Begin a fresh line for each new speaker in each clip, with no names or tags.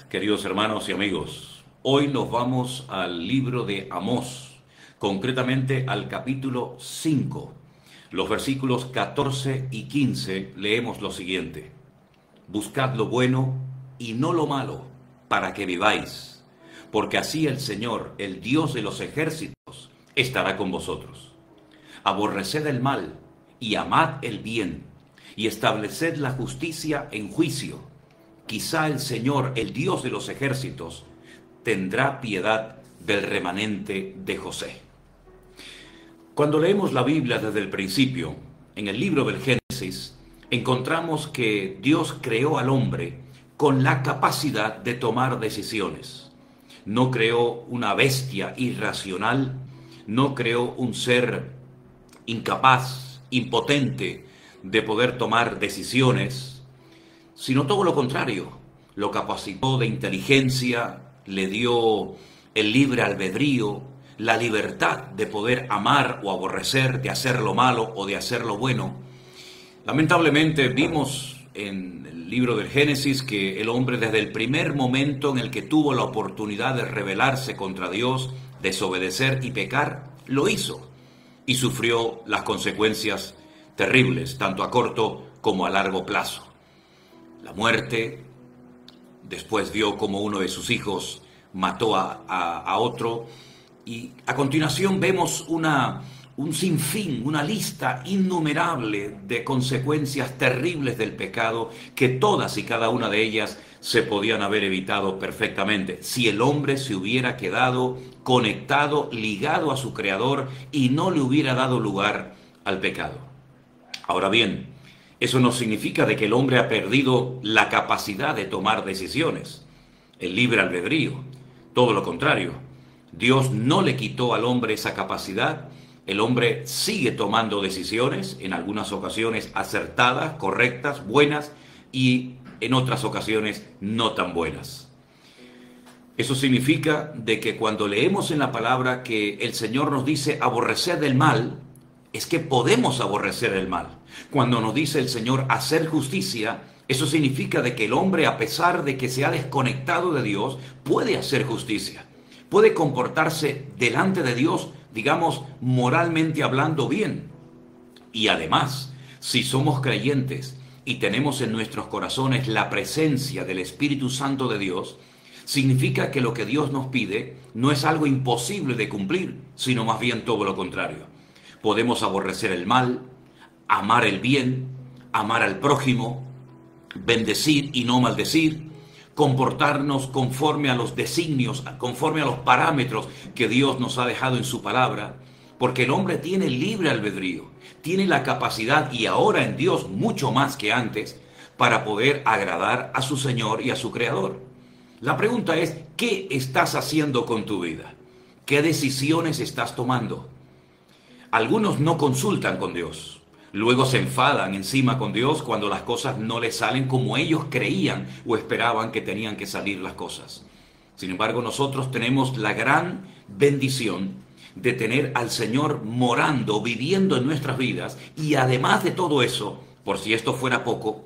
Queridos hermanos y amigos, hoy nos vamos al libro de Amós, concretamente al capítulo 5. Los versículos 14 y 15 leemos lo siguiente: Buscad lo bueno y no lo malo, para que viváis, porque así el Señor, el Dios de los ejércitos, estará con vosotros. Aborreced el mal y amad el bien, y estableced la justicia en juicio. Quizá el Señor, el Dios de los ejércitos, tendrá piedad del remanente de José. Cuando leemos la Biblia desde el principio, en el libro del Génesis, encontramos que Dios creó al hombre con la capacidad de tomar decisiones. No creó una bestia irracional, no creó un ser incapaz, impotente de poder tomar decisiones, sino todo lo contrario. Lo capacitó de inteligencia, le dio el libre albedrío, la libertad de poder amar o aborrecer, de hacer lo malo o de hacer lo bueno. Lamentablemente vimos en el libro del Génesis que el hombre, desde el primer momento en el que tuvo la oportunidad de rebelarse contra Dios, desobedecer y pecar, lo hizo y sufrió las consecuencias terribles, tanto a corto como a largo plazo. La muerte. Después vio como uno de sus hijos mató a otro, y a continuación vemos un sinfín, una lista innumerable de consecuencias terribles del pecado, que todas y cada una de ellas se podían haber evitado perfectamente si el hombre se hubiera quedado conectado, ligado a su Creador, y no le hubiera dado lugar al pecado. Ahora bien, eso no significa de que el hombre ha perdido la capacidad de tomar decisiones, el libre albedrío. Todo lo contrario, Dios no le quitó al hombre esa capacidad. El hombre sigue tomando decisiones, en algunas ocasiones acertadas, correctas, buenas, y en otras ocasiones no tan buenas. Eso significa de que cuando leemos en la palabra que el Señor nos dice aborrecer el mal, es que podemos aborrecer el mal. Cuando nos dice el Señor hacer justicia, eso significa de que el hombre, a pesar de que se ha desconectado de Dios, puede hacer justicia, puede comportarse delante de Dios, digamos, moralmente hablando, bien. Y además, si somos creyentes y tenemos en nuestros corazones la presencia del Espíritu Santo de Dios, significa que lo que Dios nos pide no es algo imposible de cumplir, sino más bien todo lo contrario. Podemos aborrecer el mal, amar el bien, amar al prójimo, bendecir y no maldecir, comportarnos conforme a los designios, conforme a los parámetros que Dios nos ha dejado en su palabra, porque el hombre tiene libre albedrío, tiene la capacidad, y ahora en Dios mucho más que antes, para poder agradar a su Señor y a su Creador. La pregunta es, ¿qué estás haciendo con tu vida? ¿Qué decisiones estás tomando? Algunos no consultan con Dios, luego se enfadan encima con Dios cuando las cosas no les salen como ellos creían o esperaban que tenían que salir las cosas. Sin embargo, nosotros tenemos la gran bendición de tener al Señor morando, viviendo en nuestras vidas, y además de todo eso, por si esto fuera poco,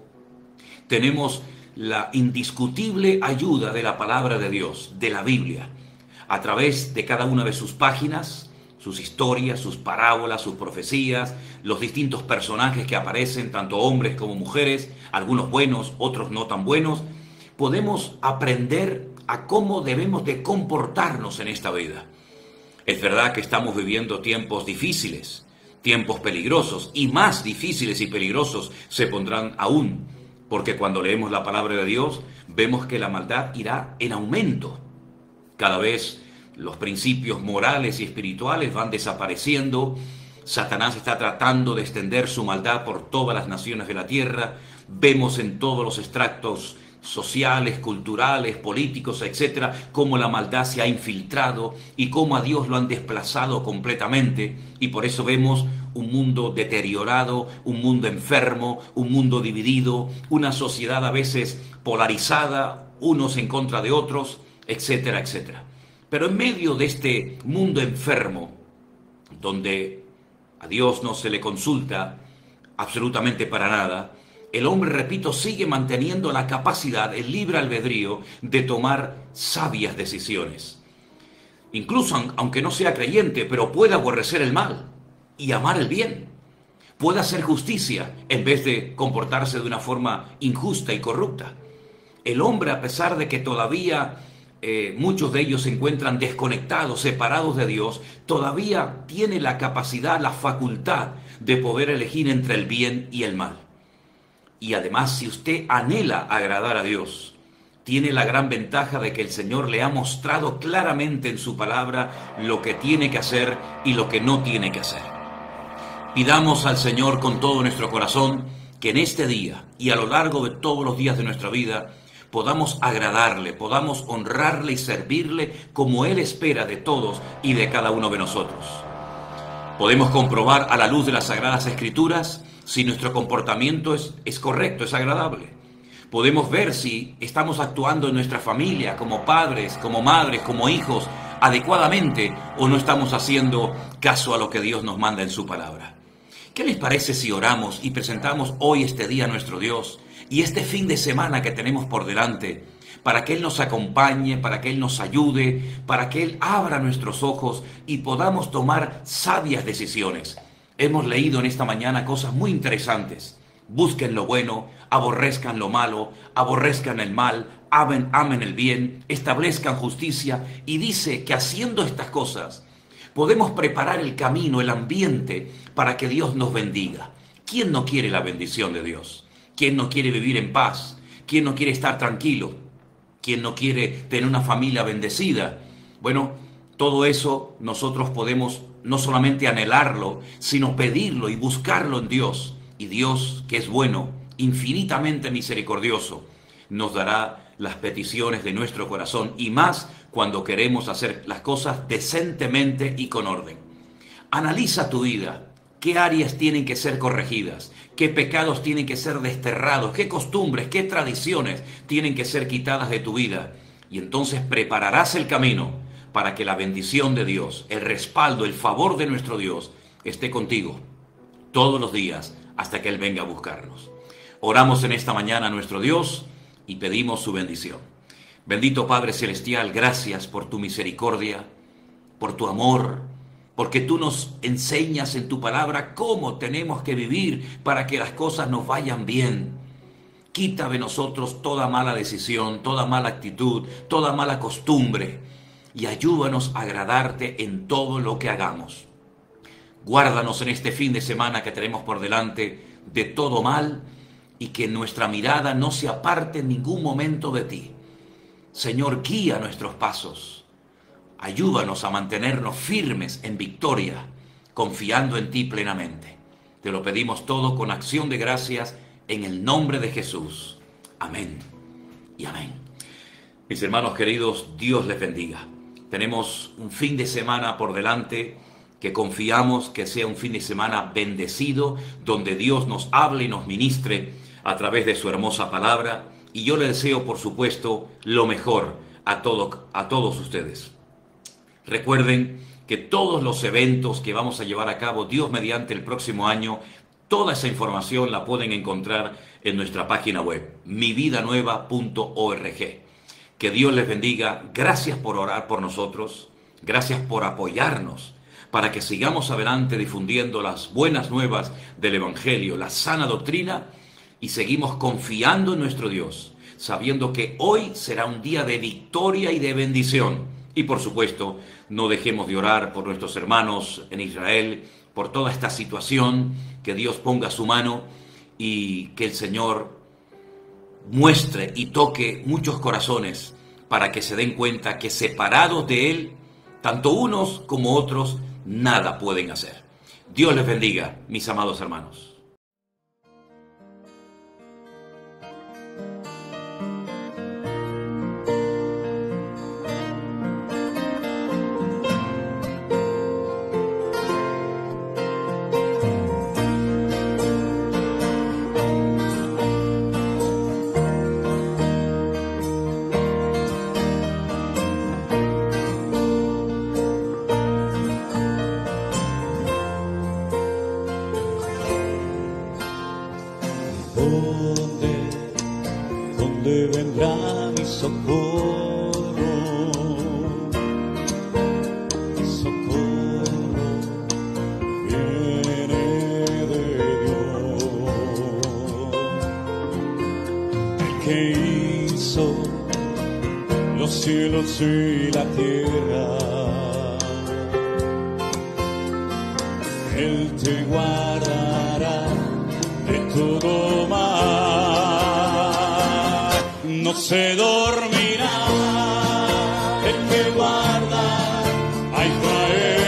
tenemos la indiscutible ayuda de la palabra de Dios, de la Biblia, a través de cada una de sus páginas, sus historias, sus parábolas, sus profecías, los distintos personajes que aparecen, tanto hombres como mujeres, algunos buenos, otros no tan buenos. Podemos aprender a cómo debemos de comportarnos en esta vida. Es verdad que estamos viviendo tiempos difíciles, tiempos peligrosos, y más difíciles y peligrosos se pondrán aún, porque cuando leemos la palabra de Dios, vemos que la maldad irá en aumento. Cada vez los principios morales y espirituales van desapareciendo. Satanás está tratando de extender su maldad por todas las naciones de la tierra. Vemos en todos los extractos sociales, culturales, políticos, etcétera, cómo la maldad se ha infiltrado y cómo a Dios lo han desplazado completamente. Y por eso vemos un mundo deteriorado, un mundo enfermo, un mundo dividido, una sociedad a veces polarizada, unos en contra de otros, etcétera, etcétera. Pero en medio de este mundo enfermo, donde a Dios no se le consulta absolutamente para nada, el hombre, repito, sigue manteniendo la capacidad, el libre albedrío de tomar sabias decisiones. Incluso aunque no sea creyente, pero puede aborrecer el mal y amar el bien. Puede hacer justicia en vez de comportarse de una forma injusta y corrupta. El hombre, a pesar de que todavía muchos de ellos se encuentran desconectados, separados de Dios, todavía tiene la capacidad, la facultad de poder elegir entre el bien y el mal. Y además, si usted anhela agradar a Dios, tiene la gran ventaja de que el Señor le ha mostrado claramente en su palabra lo que tiene que hacer y lo que no tiene que hacer. Pidamos al Señor con todo nuestro corazón que en este día y a lo largo de todos los días de nuestra vida podamos agradarle, podamos honrarle y servirle como Él espera de todos y de cada uno de nosotros. Podemos comprobar a la luz de las Sagradas Escrituras si nuestro comportamiento es correcto, es agradable. Podemos ver si estamos actuando en nuestra familia como padres, como madres, como hijos adecuadamente o no estamos haciendo caso a lo que Dios nos manda en su palabra. ¿Qué les parece si oramos y presentamos hoy este día a nuestro Dios y este fin de semana que tenemos por delante para que Él nos acompañe, para que Él nos ayude, para que Él abra nuestros ojos y podamos tomar sabias decisiones? Hemos leído en esta mañana cosas muy interesantes. Busquen lo bueno, aborrezcan lo malo, aborrezcan el mal, amen el bien, establezcan justicia. Y dice que haciendo estas cosas podemos preparar el camino, el ambiente para que Dios nos bendiga. ¿Quién no quiere la bendición de Dios? ¿Quién no quiere vivir en paz? ¿Quién no quiere estar tranquilo? ¿Quién no quiere tener una familia bendecida? Bueno, todo eso nosotros podemos no solamente anhelarlo, sino pedirlo y buscarlo en Dios. Y Dios, que es bueno, infinitamente misericordioso, nos dará las peticiones de nuestro corazón y más cuando queremos hacer las cosas decentemente y con orden. Analiza tu vida. ¿Qué áreas tienen que ser corregidas? ¿Qué pecados tienen que ser desterrados? ¿Qué costumbres, qué tradiciones tienen que ser quitadas de tu vida? Y entonces prepararás el camino para que la bendición de Dios, el respaldo, el favor de nuestro Dios esté contigo todos los días hasta que Él venga a buscarnos. Oramos en esta mañana a nuestro Dios y pedimos su bendición. Bendito Padre Celestial, gracias por tu misericordia, por tu amor, porque tú nos enseñas en tu palabra cómo tenemos que vivir para que las cosas nos vayan bien. Quita de nosotros toda mala decisión, toda mala actitud, toda mala costumbre y ayúdanos a agradarte en todo lo que hagamos. Guárdanos en este fin de semana que tenemos por delante de todo mal y que nuestra mirada no se aparte en ningún momento de ti. Señor, guía nuestros pasos. Ayúdanos a mantenernos firmes en victoria, confiando en ti plenamente. Te lo pedimos todo con acción de gracias en el nombre de Jesús. Amén y amén. Mis hermanos queridos, Dios les bendiga. Tenemos un fin de semana por delante que confiamos que sea un fin de semana bendecido, donde Dios nos hable y nos ministre a través de su hermosa palabra. Y yo les deseo, por supuesto, lo mejor a todos ustedes. Recuerden que todos los eventos que vamos a llevar a cabo, Dios mediante, el próximo año, toda esa información la pueden encontrar en nuestra página web, mividanueva.org. Que Dios les bendiga. Gracias por orar por nosotros. Gracias por apoyarnos para que sigamos adelante difundiendo las buenas nuevas del Evangelio, la sana doctrina, y seguimos confiando en nuestro Dios, sabiendo que hoy será un día de victoria y de bendición. Y por supuesto, no dejemos de orar por nuestros hermanos en Israel, por toda esta situación, que Dios ponga su mano y que el Señor muestre y toque muchos corazones para que se den cuenta que separados de Él, tanto unos como otros, nada pueden hacer. Dios les bendiga, mis amados hermanos.
cielos y la tierra. Él te guardará de todo mal. No se dormirá el que guarda a Israel.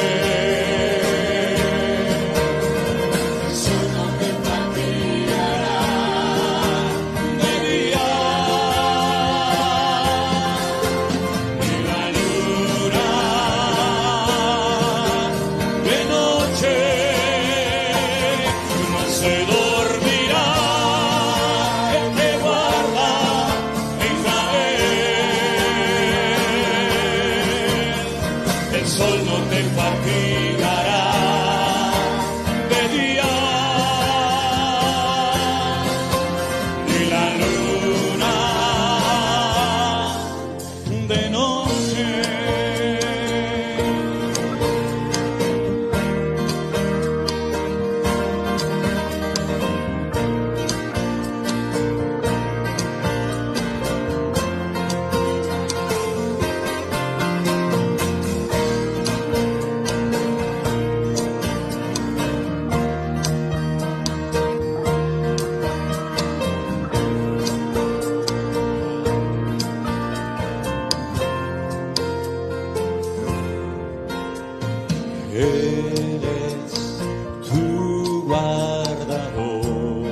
Él es tu guardador.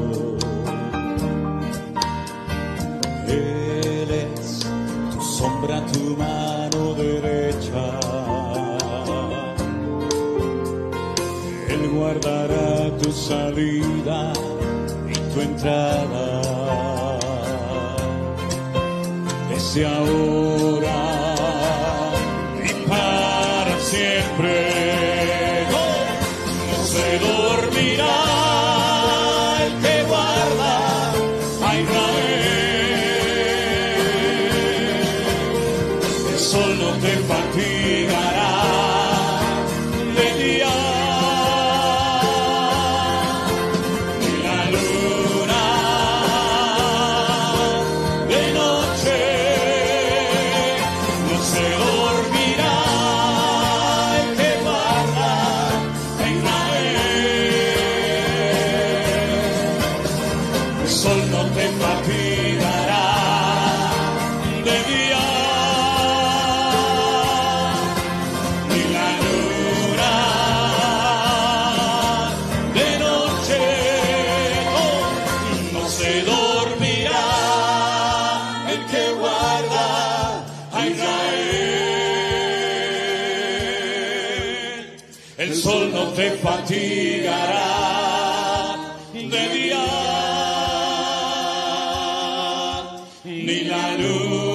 Él es tu sombra, tu mano derecha. Él guardará tu salida y tu entrada. Desde ahora y para siempre. No se dormirá el que guarda a Israel. El sol no te fatigará de día, ni la luna de noche. No se dormirá el que guarda a Israel. El sol no te fatigará de día, ni la luna de noche. Oh, no se dormirá el que guarda a Israel. El sol no te fatigará de día, ni la luna